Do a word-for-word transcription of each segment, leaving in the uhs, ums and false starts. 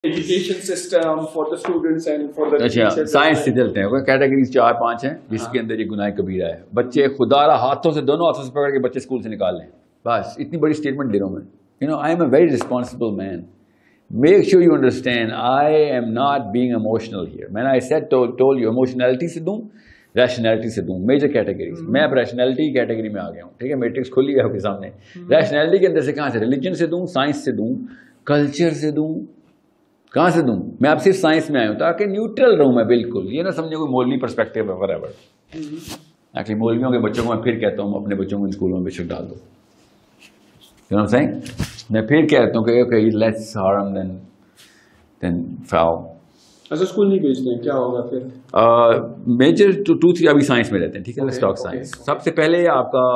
Education system for the students and for the teachers. Science سے چلتے ہیں. Categories چار پانچ ہیں جس کے اندر یہ گناہ کبیرہ ہے. بچے خدا را ہاتھوں سے دونوں ہاتھوں سے پکڑ کے بچے اسکول سے نکال لیں. بس اتنی بڑی اسٹیٹمنٹ دے رہا ہوں میں. You know I am a very responsible man. Make sure you understand I am not being emotional here. میں نے I said told you emotionality سے دوں, ریشنلٹی سے دوں, میجر کیٹیگریز. میں اب ریشنلٹی کی کیٹیگری میں آ گیا ہوں. ٹھیک ہے, میٹرکس کھلی ہے آپ کے سامنے. ریشنلٹی کے اندر سے کہاں سے ریلیجن سے دوں, سائنس سے دوں, کلچر سے دوں, کہاں سے دوں؟ میں اب صرف سائنس میں آیا ہوں تاکہ نیوٹرل رہوں میں بالکل. یہ نہ سمجھے کوئی مولوی پرسپیکٹیو ہے whatever. ایکچولی مولویوں کے بچوں کو میں پھر کہتا ہوں اپنے بچوں کو اسکولوں میں بے شک ڈال دو. You know what I'm saying? میں پھر کہتا ہوں کہ okay let's harm then then foul. اچھا اسکول نہیں بھیجتے ہیں, کیا ہوگا پھر؟ میجر ٹو ٹو تھری ابھی سائنس میں رہتے ہیں. ٹھیک ہے, اسٹاک سائنس. سب سے پہلے آپ کا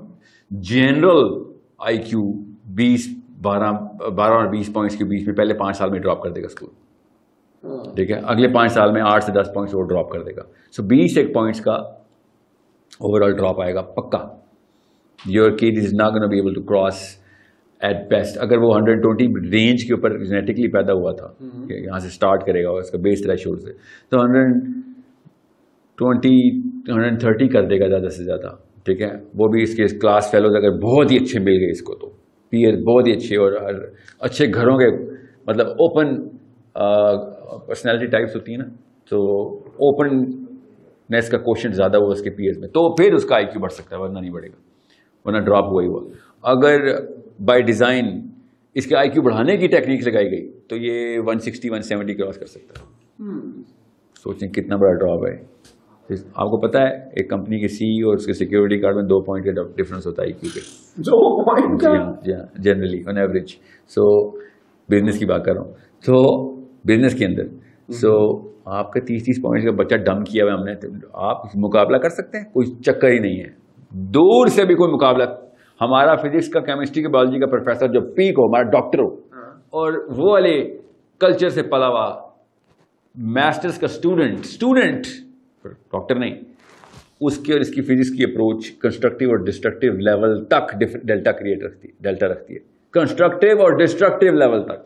جنرل آئی کیو بیس بارہ بارہ اور بیس پوائنٹس کے بیچ میں پہلے پانچ سال میں ڈراپ کر دے گا اسکول. ٹھیک ہے, اگلے پانچ سال میں آٹھ سے دس پوائنٹس وہ ڈراپ کر دے گا. سو بیس ایک پوائنٹس کا اوور آل ڈراپ آئے گا پکا. Your kid is not gonna be able to cross at best. اگر وہ ہنڈریڈ ٹوینٹی رینج کے اوپر جینیٹکلی پیدا ہوا تھا, یہاں سے اسٹارٹ کرے گا اس کا بیس تھریشولڈ سے, تو ہنڈریڈ ٹوینٹی ہنڈریڈ تھرٹی کر دے گا زیادہ سے زیادہ. ٹھیک ہے, وہ بھی اس کے کلاس فیلوز اگر بہت ہی اچھے مل گئے اس کو, تو پیئر بہت ہی اچھے اور اچھے گھروں کے, مطلب اوپن پرسنالٹی ٹائپس ہوتی ہیں نا, تو اوپننیس کا کوشچن زیادہ ہوا اس کے پیئرز میں, تو پھر اس کا آئی کیو بڑھ سکتا ہے, ورنہ نہیں بڑھے گا, ورنہ ڈراپ ہوا ہی ہوا. اگر بائی ڈیزائن اس کے آئی کیو بڑھانے کی ٹیکنیک لگائی گئی تو یہ one sixty one seventy cross کر سکتا ہے. سوچیں کتنا بڑا ڈراپ ہے. آپ کو پتا ہے ایک کمپنی کے سی اور اس کے سیکورٹی گارڈ میں دو پوائنٹ کا ڈفرنس ہوتا ہے آئی کیو کے, دو پوائنٹ کا generally on average. So business کی بات کر رہا ہوں, تو بزنس کے اندر سو آپ کا تیس تیس پوائنٹ کا بچہ ڈم کیا ہوا ہم نے, آپ مقابلہ کر سکتے ہیں؟ کوئی چکر ہی نہیں ہے, دور سے بھی کوئی مقابلہ. ہمارا فزکس کا, کیمسٹری کا, بایولوجی کا پروفیسر جو پیک ہو, ہمارا ڈاکٹر ہو, اور وہ والے کلچر سے پلا ہوا ماسٹرز کا اسٹوڈنٹ اسٹوڈنٹ ڈاکٹر نہیں, اس کے اور اس کی فزکس کی اپروچ کنسٹرکٹیو اور ڈسٹرکٹیو لیول تک ڈیلٹا کریٹ رکھتی ہے, ڈیلٹا رکھتی ہے کنسٹرکٹیو اور ڈسٹرکٹیو لیول تک.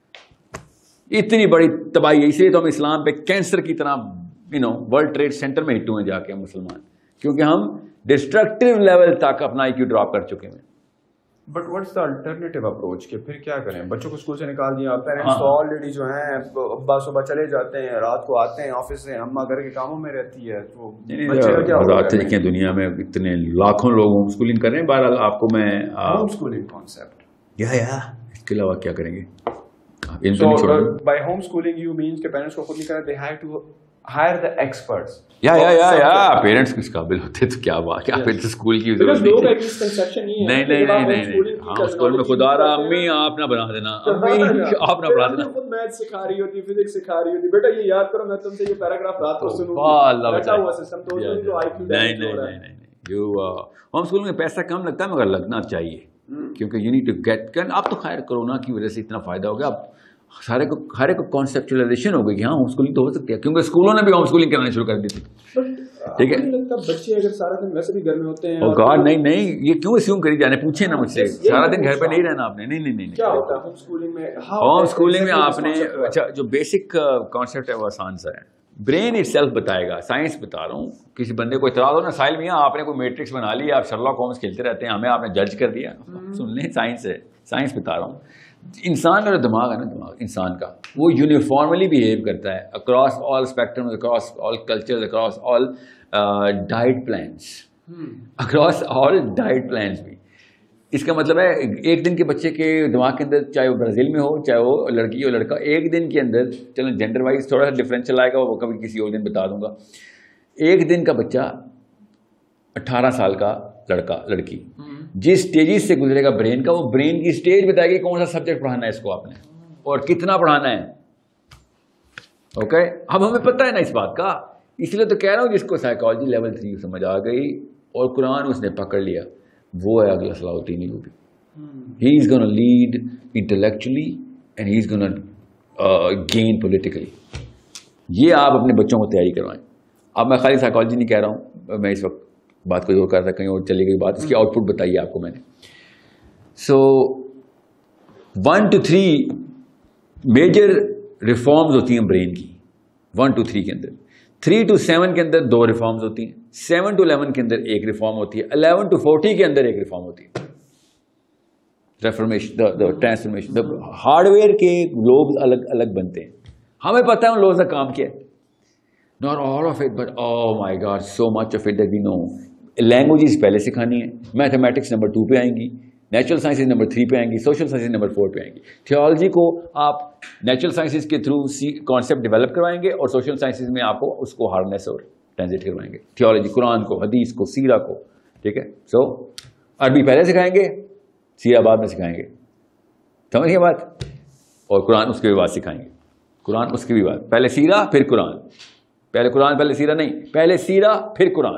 اتنی بڑی تباہی ہے. اس لیے تو ہم اسلام پہ کینسر کی طرح you know World Trade Center میں ہٹ ہوئے جا کے ہم مسلمان, کیونکہ ہم ڈسٹرکٹیو لیول تک اپنا آئی کیو ڈراپ کر چکے ہیں. But what's the alternative approach کہ پھر کیا کریں؟ بچوں کو اسکول سے نکال دیا, پیرنٹس تو آلریڈی جو ہیں ابا صبح چلے جاتے ہیں, رات کو آتے ہیں آفس سے, اماں گھر کے کاموں میں رہتی ہے, تو بچے کیا ہوتے دیکھیں دنیا میں اتنے لاکھوں لوگ ہوم اسکولنگ کر رہے ہیں. بہرحال آپ کو میں ہوم اسکولنگ کانسیپٹ یا یا اس کے علاوہ کیا کریں گے؟ By home schooling you means کہ پیرنٹس کو خود نہیں کرنا, they have to hire the experts. یا یا یا یا پیرنٹس کس قابل ہوتے تو کیا بات, کیا پھر اسکول کی ضرورت نہیں. نہیں نہیں نہیں نہیں ہاں اسکول میں خدا رہا امی آپ نہ بنا دینا, امی آپ نہ بنا دینا. خود میتھ سکھا رہی ہوتی, فزکس سکھا رہی ہوتی, بیٹا یہ یاد کرو, میں تم سے یہ پیراگراف رات کو سنوں گا. اللہ بچا ہوا سسٹم تو جو آئی کیو نہیں نہیں نہیں نہیں یو ہوم اسکول میں پیسہ کم لگتا ہے مگر لگنا چاہیے, کیونکہ یو نیڈ ٹو گیٹ. اب تو خیر کورونا کی وجہ سے اتنا فائدہ ہو گیا, اب سارے کو ہر ایک کو کانسیپچلائزیشن ہو گئی کہ ہاں ہوم اسکولنگ تو ہو سکتی ہے, کیونکہ اسکولوں نے بھی ہوم اسکولنگ کرنا شروع کر دی تھی. ٹھیک ہے, بچے اگر سارا دن ویسے بھی گھر میں ہوتے ہیں, او گاڈ نہیں نہیں یہ کیوں اسیوم کری جانے, پوچھیں نا مجھ سے, سارا دن گھر پہ نہیں رہنا آپ نے. نہیں نہیں نہیں کیا ہوتا ہے ہوم اسکولنگ میں؟ ہوم اسکولنگ میں آپ نے اچھا جو بیسک کانسیپٹ ہے وہ آسان سا ہے, برین اٹ سیلف بتائے گا. سائنس بتا رہا ہوں, کسی بندے کو اعتراض ہو نا ساحل میاں آپ نے کوئی میٹرکس بنا لی, آپ شرلاک ہومز کھیلتے رہتے ہیں, ہمیں آپ نے جج کر دیا. سن لیں سائنس ہے, سائنس بتا رہا ہوں. انسان کا جو دماغ ہے نا, دماغ انسان کا وہ یونیفارملی بیہیو کرتا ہے across all spectrum, across all culture, across all diet plans, across all diet plans بھی. اس کا مطلب ہے ایک دن کے بچے کے دماغ کے اندر, چاہے وہ برازیل میں ہو چاہے وہ لڑکی ہو لڑکا, ایک دن کے اندر, چلو جینڈر وائز تھوڑا سا ڈفرینشیل آئے گا, وہ کبھی کسی اور دن بتا دوں گا. ایک دن کا بچہ اٹھارہ سال کا لڑکا لڑکی جس اسٹیجز سے گزرے گا برین کا, وہ برین کی اسٹیج بتائے گی کون سا سبجیکٹ پڑھانا ہے اس کو آپ نے اور کتنا پڑھانا ہے. اوکے, اب ہمیں پتہ ہے نا اس بات کا, اس لیے تو کہہ رہا ہوں جس کو سائیکالوجی لیول تھری سمجھ آ گئی اور قرآن اس نے پکڑ لیا, وہ ہے اگلا Salahuddin Ayubi. He is gonna lead intellectually and he is gonna gain politically. یہ آپ اپنے بچوں کو تیاری کروائیں. اب میں خالی سائیکالوجی نہیں کہہ رہا ہوں, میں اس وقت بات کو اور کر رہا تھا, کہیں اور چلی گئی بات. اس کی آؤٹ پٹ بتائیے آپ کو میں نے. So one two three major reforms ہوتی ہیں برین کی ون ٹو تھری کے اندر. تھری ٹو سیون کے اندر دو ریفارمز ہوتی ہیں. سیون ٹو الیون کے اندر ایک ریفارم ہوتی ہے. الیون ٹو فورٹی کے اندر ایک ریفارم ہوتی ہے. ریفارمیشن ٹرانسفارمیشن ہارڈ ویئر کے لوبز الگ الگ بنتے ہیں. ہمیں پتہ ہے ان لوگوں کا کام کیا ہے. Not all of it but oh my God so much of it that we know. Languages پہلے سکھانی ہے. میتھمیٹکس نمبر ٹو پہ آئیں گی. نیچرل سائنسز نمبر تھری پہ آئیں گی. سوشل سائنسز نمبر فور پہ آئیں گی. تھیولوجی کو آپ نیچرل سائنسز کے تھرو کانسیپٹ ڈیولپ کروائیں گے اور سوشل سائنسز میں آپ کو اس کو ہارنیس اور ٹرانزلیٹ کروائیں گے. تھیولوجی قرآن کو, حدیث کو, سیرہ کو. ٹھیک ہے. سو عربی پہلے سکھائیں گے, سیرہ بعد میں سکھائیں گے. سمجھیے بات. اور قرآن اس کے بھی بعد سکھائیں گے. قرآن اس کے بھی بعد. پہلے سیرہ پھر قرآن. پہلے قرآن پہلے سیرہ نہیں, پہلے سیرہ پھر قرآن.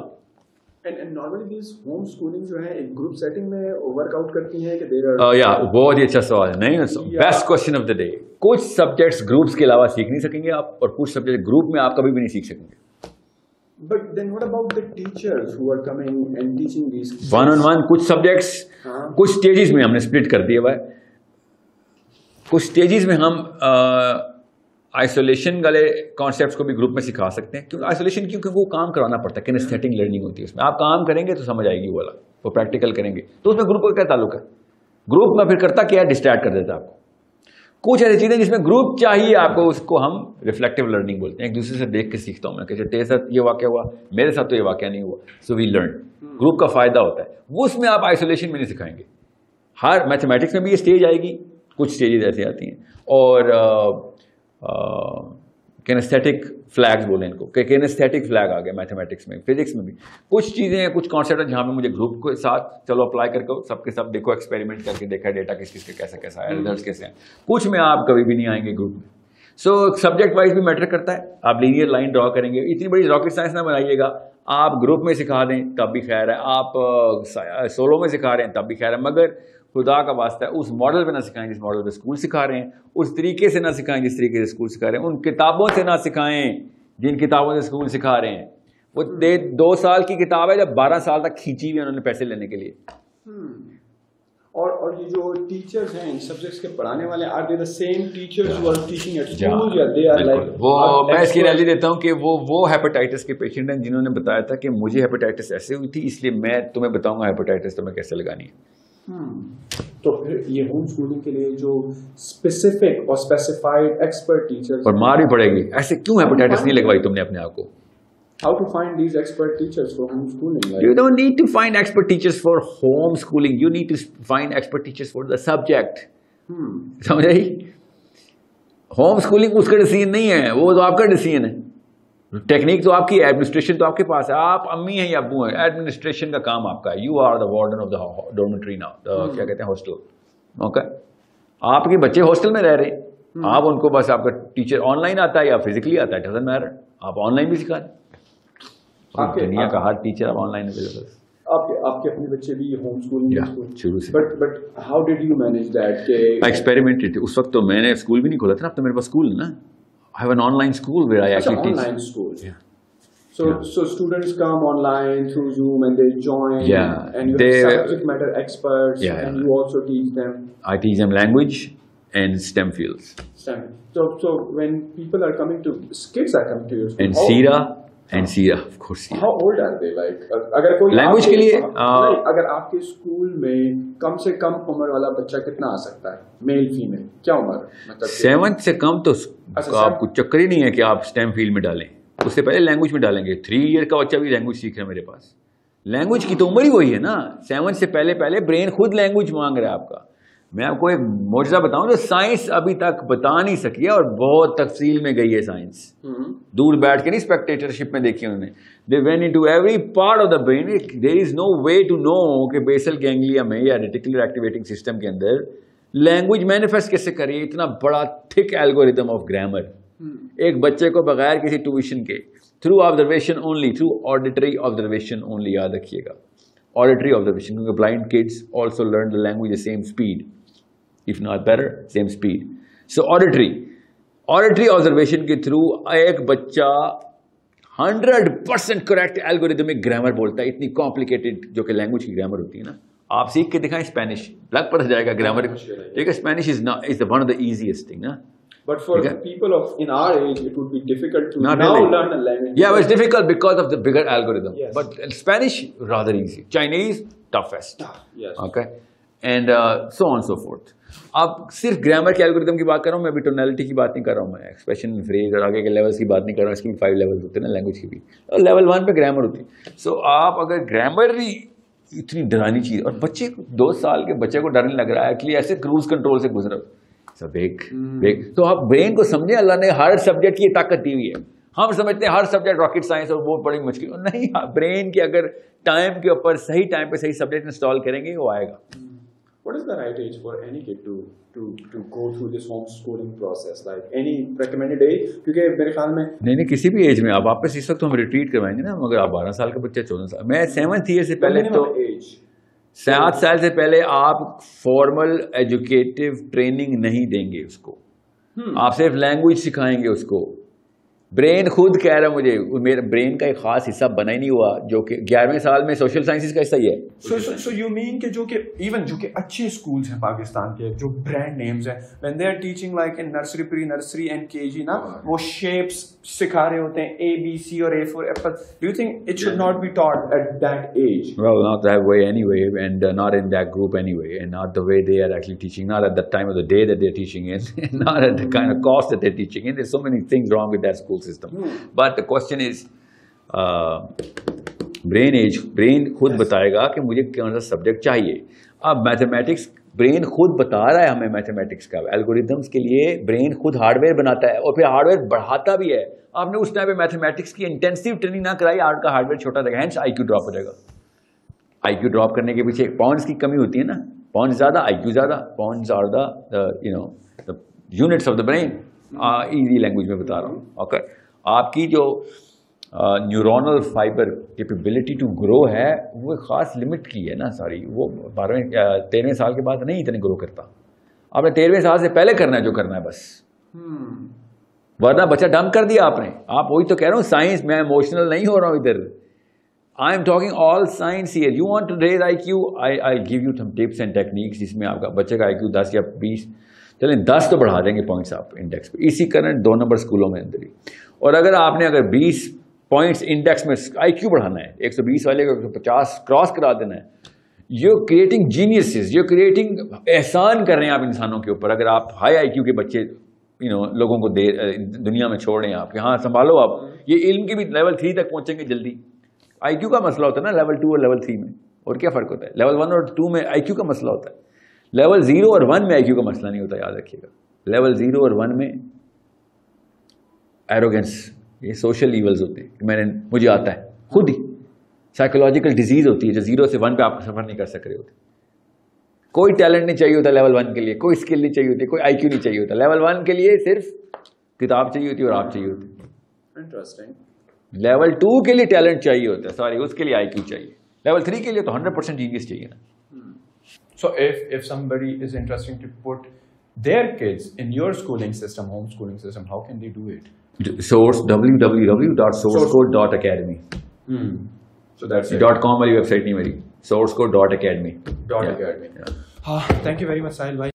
بہت ہی اچھا سوال ہے. نہیں, best question of the day. کچھ سبجیکٹس گروپس کے علاوہ سیکھ نہیں سکیں گے آپ, اور کچھ سبجیکٹ گروپ میں آپ کبھی بھی نہیں سیکھ سکیں گے. But then what about the teachers who are coming and teaching these? One on one کچھ سبجیکٹس کچھ اسٹیجز میں ہم نے اسپلٹ کر دیا ہوا ہے. کچھ اسٹیجز میں ہم آئسولیشن والے کانسیپٹس کو بھی گروپ میں سکھا سکتے ہیں. کیونکہ آئسولیشن کیونکہ وہ کام کرانا پڑتا ہے. کینیستھیٹک لرننگ ہوتی ہے اس میں. آپ کام کریں گے تو سمجھ آئے گی وہ والا, وہ پریکٹیکل کریں گے تو اس میں گروپ کا کیا تعلق ہے. گروپ میں پھر کرتا کیا ہے, ڈسٹریکٹ کر دیتا ہے آپ کو. کچھ ایسی چیزیں جس میں گروپ چاہیے آپ کو, اس کو ہم ریفلیکٹیو لرننگ بولتے ہیں. ایک دوسرے سے دیکھ کے سیکھتا ہوں میں کہ تیرے ساتھ یہ واقعہ ہوا, میرے ساتھ تو یہ واقعہ نہیں ہوا, سو وی لرن. گروپ کا فائدہ ہوتا ہے. وہ اس میں آپ آئسولیشن میں نہیں سکھائیں گے. ہر میتھمیٹکس میں بھی یہ اسٹیج آئے گی, کچھ اسٹیجز ایسی آتی ہیں. اور کینیستھیٹک فلیگز بولیں ان کو, کہ کینیستھیٹک فلیگ آ گیا میتھمیٹکس میں. فزکس میں بھی کچھ چیزیں ہیں, کچھ کانسیپٹ ہیں جہاں پہ مجھے گروپ کے ساتھ چلو اپلائی کر کے سب کے سب دیکھو, ایکسپیریمنٹ کر کے دیکھا ڈیٹا کس کس کا کیسا کیسا آیا, ریزلٹس کیسے ہیں. کچھ میں آپ کبھی بھی نہیں آئیں گے گروپ میں. سو سبجیکٹ وائز بھی میٹر کرتا ہے. آپ لینئر لائن ڈرا کریں گے, اتنی بڑی راکٹ سائنس نہ بنائیے گا. آپ گروپ میں سکھا دیں تب بھی خیر ہے, آپ سولو میں سکھا رہے ہیں تب بھی خیر ہے, مگر خدا کا واسطہ ہے اس ماڈل پہ نہ سکھائیں جس ماڈل پہ اسکول سکھا رہے ہیں, اس طریقے سے نہ سکھائیں جس طریقے سے اسکول سکھا رہے ہیں, ان کتابوں سے نہ سکھائیں جن کتابوں سے اسکول سکھا رہے ہیں. وہ دو سال کی کتاب ہے جب بارہ سال تک کھینچی ہوئی انہوں نے پیسے لینے کے لیے. اور اور یہ جو ٹیچرز ہیں ان سبجیکٹس کے پڑھانے والے, are they the same teachers who are teaching at school یا دے آر لائک, وہ میں اس کی انالوجی دیتا ہوں کہ وہ وہ ہیپاٹائٹس کے پیشنٹ ہیں جنہوں نے بتایا تھا کہ مجھے ہیپاٹائٹس ایسے ہوئی تھی, اس لیے میں تمہیں بتاؤں گا ہیپاٹائٹس تمہیں کیسے لگانی ہے. تو پھر یہ ہوم اسکولنگ کے لیے جو اسپیسیفک اور اسپیسیفائڈ ایکسپرٹ ٹیچرز, اور مار بھی پڑے گی. ایسے کیوں ہیپاٹائٹس نہیں لگوائی تم نے اپنے آپ کو. How to find these expert teachers for homeschooling? Like, you don't need to find expert teachers for homeschooling. You need to find expert teachers for the subject. hmm. سمجھ آئی. ہوم اسکولنگ اس کا decision نہیں ہے, وہ تو آپ کا decision ہے. Technique تو آپ کی ہے, ایڈمنسٹریشن تو آپ کے پاس ہے. آپ امی ہیں یا ابو ہیں, ایڈمنسٹریشن کا کام آپ کا ہے. You are the warden of the dormitory نا, کیا کہتے ہیں, ہاسٹل. اوکے, آپ کے بچے ہاسٹل میں رہ رہے ہیں, آپ ان کو بس آپ کا ٹیچر آن لائن آتا ہے یا فزیکلی آتا ہے, ڈزنٹ میٹر, آپ آن لائن بھی سکھا دیں. دنیا کا ہر ٹیچر اب آن لائن اویلیبل. آپ کے آپ کے اپنے بچے بھی ہوم اسکولنگ شروع سے, but but how did you manage that کہ ایکسپیریمنٹ. اس وقت تو میں نے اسکول بھی نہیں کھولا تھا نا, اب تو میرے پاس اسکول ہے نا. I have an online school where I actually teach. Online school. Yeah. So yeah. so students come online through Zoom and they join. Yeah. And you they, have subject matter experts. Yeah. And you also teach them. I teach them language and STEM fields. STEM. So so when people are coming to kids are coming to your school. And Sira. And Sira, of course. Sira. How old are they? Like, اگر کوئی language کے لیے اگر آپ کے school میں کم سے کم عمر والا بچہ کتنا آ سکتا ہے, میل فیمیل, کیا عمر مطلب سیونتھ سے کم تو آپ کو چکر ہی نہیں ہے کہ آپ اسٹیم فیلڈ میں ڈالیں. اس سے پہلے لینگویج میں ڈالیں گے. تھری ایئر کا بچہ بھی لینگویج سیکھ رہا ہے میرے پاس. لینگویج کی تو عمر ہی وہی ہے نا. سیونتھ سے پہلے پہلے برین خود لینگویج مانگ رہا ہے آپ کا. میں آپ کو ایک معجزہ بتاؤں جو سائنس ابھی تک بتا نہیں سکی ہے, اور بہت تفصیل میں گئی ہے سائنس. دور بیٹھ کے نہیں, اسپیکٹیٹرشپ میں دیکھی انہوں نے. They went into every part of the brain. There is no way to know کہ بیسل گینگلیا میں یا ریٹیکولر ایکٹیویٹنگ سسٹم کے اندر لینگویج مینیفیسٹ کیسے کریے. اتنا بڑا تھک الگوریتم آف گرامر. ایک بچے کو بغیر کسی ٹیوشن کے, through observation only, through auditory observation only, یاد رکھیے گا, آڈیٹری آبزرویشن, کیونکہ blind kids also learn the language the same speed, if not better, same speed. So auditory auditory observation کے تھرو ایک بچہ hundred percent correct algorithmic grammar بولتا ہے. اتنی کمپلیکیٹڈ جو کہ لینگویج کی گرامر ہوتی ہے نا. آپ سیکھ کے دکھائیں اسپینش, لگ پڑ جائے گا گرامر. ٹھیک ہے, Spanish is is one of the easiest thing نا. But for people of in our age, it would be difficult to Not now really. learn a language. Yeah, it's difficult because of the bigger algorithm. Yes. But Spanish, rather easy. Chinese, toughest. Yes. Okay. And uh, so on and so forth. अब सिर्फ grammar के algorithm की बात कर रहा हूँ मैं, अभी टोनैलिटी की बात नहीं कर रहा हूँ मैं, एक्सप्रेशन, फ्रेज और आगे के लेवल्स की बात नहीं कर रहा हूँ. इसकी भी फाइव लेवल्स होते हैं ना लैंग्वेज की भी. और लेवल वन पे ग्रामर होती है. सो आप अगर ग्रामर ही इतनी डरानी चीज, और बच्चे दो साल के बच्चे को डर नहीं लग रहा है एक्चुअली, ऐसे क्रूज कंट्रोल से गुजरा सब एक एक. तो आप ब्रेन को समझे, अल्लाह ने हर सब्जेक्ट की ताकत दी हुई है. हम समझते हैं हर सब्जेक्ट रॉकेट साइंस और वो बड़ी मुश्किल नहीं. ब्रेन की अगर टाइम के ऊपर सही टाइम पे सही सब्जेक्ट इंस्टॉल करेंगे वो आएगा. What is the right age for any kid to to to go through this homeschooling process? Like any recommended age? क्योंकि मेरे ख्याल में नहीं नहीं किसी भी एज में आप वापस इस वक्त तो हम रिट्रीट करवाएंगे ना. मगर आप बारह साल का बच्चा, चौदह साल, मैं सेवन्थ ईयर से पहले तो age सात साल से पहले आप फॉर्मल एजुकेटिव ट्रेनिंग नहीं देंगे उसको. आप सिर्फ लैंग्वेज सिखाएंगे उसको. ब्रेन खुद कह रहा है मुझे, मेरे ब्रेन का एक खास हिस्सा बना ही नहीं हुआ जो कि ग्यारहवें साल में सोशल साइंसेस का हिस्सा ही है. So so so you mean कि जो कि even जो कि अच्छे schools हैं पाकिस्तान के, जो brand names हैं, when they are teaching like in nursery, pre-nursery and K G ना, वो shapes सिखा रहे होते हैं A B C और A for apple. Do you think it should not be taught at that age? Well, not that way anyway, and uh, not in that group anyway, and not the way they are actually teaching, not at the time of the day that they're teaching in, not at the kind of cost that they're teaching in. There's so many things wrong with that school system. Hmm. But the question is, uh, brain age, brain खुद बताएगा कि मुझे कौन सा subject चाहिए. अब mathematics, brain खुद बता रहा है हमें मैथमेटिक्स का. एल्गोरिथम्स के लिए ब्रेन खुद हार्डवेयर बनाता है और फिर हार्डवेयर बढ़ाता भी है. आपने उस टाइम पे मैथमेटिक्स की इंटेंसिव ट्रेनिंग ना कराई, आर्ट का हार्डवेयर छोटा रहेगा, हेंस आईक्यू ड्रॉप हो जाएगा. आईक्यू ड्रॉप करने के पीछे पॉइंट्स की कमी होती है ना. पॉइंट्स ज़्यादा, आईक्यू ज़्यादा. Points are the you know the units of the brain. Easy language में बता रहा हूँ. ओके, आपकी जो neuronal fibre capability to grow है वो एक ख़ास लिमिट की है ना सारी. वो बारहवें तेरहवें साल के बाद नहीं इतने ग्रो करता. आपने तेरहवें साल से पहले करना है जो करना है बस. hmm. वरना बच्चा डंप कर दिया आपने. आप वही तो कह रहा हूँ साइंस, मैं इमोशनल नहीं हो रहा हूँ इधर. I am talking all science here. You want to raise I Q, I I give you some tips and techniques जिसमें आपका बच्चे का आई क्यू दस या बीस, चलें दस तो बढ़ा देंगे पॉइंट्स आप इंडेक्स पे. इसी करंट दो नंबर स्कूलों में अंदर ही. और अगर आपने अगर बीस पॉइंट्स इंडेक्स में आईक्यू बढ़ाना है, एक सौ बीस वाले को एक सौ पचास क्रॉस करा देना है, you creating geniuses, you creating एहसान कर रहे हैं आप इंसानों के ऊपर. अगर आप हाई आईक्यू के बच्चे यू नो लोगों को दे दुनिया में छोड़ रहे हैं आप, हाँ संभालो आप. ये इल्म के भी लेवल थ्री तक पहुंचेंगे जल्दी. आईक्यू का मसला होता है ना लेवल टू और लेवल थ्री में, और क्या फ़र्क होता है? लेवल वन और टू में आईक्यू का मसला होता है, लेवल जीरो और वन में आईक्यू का मसला नहीं होता, याद रखिएगा. लेवल जीरो और वन में एरोगेंस, ये सोशल ईवल्स होते हैं कि मैंने मुझे आता है खुद ही. साइकोलॉजिकल डिजीज होती है जो जीरो से वन पे आप सफर नहीं कर सक रहे होते. कोई टैलेंट नहीं चाहिए होता लेवल वन के लिए, कोई स्किल नहीं चाहिए होती, कोई आईक्यू नहीं चाहिए होता. लेवल वन के लिए सिर्फ किताब चाहिए होती है और आप चाहिए होते. इंटरेस्टिंग. लेवल टू के लिए टैलेंट चाहिए होता है, सॉरी उसके लिए आईक्यू चाहिए. लेवल थ्री के लिए तो हंड्रेड परसेंट जीनियस चाहिए ना. So if if somebody is interested to put their kids in your schooling system, homeschooling system, how can they do it? Source w w w dot source code dot academy. Hmm. So that's it. dot com वाली website नहीं मेरी, source code dot academy. Dot academy. Yeah. Ah, thank you very much, Sahil bhai.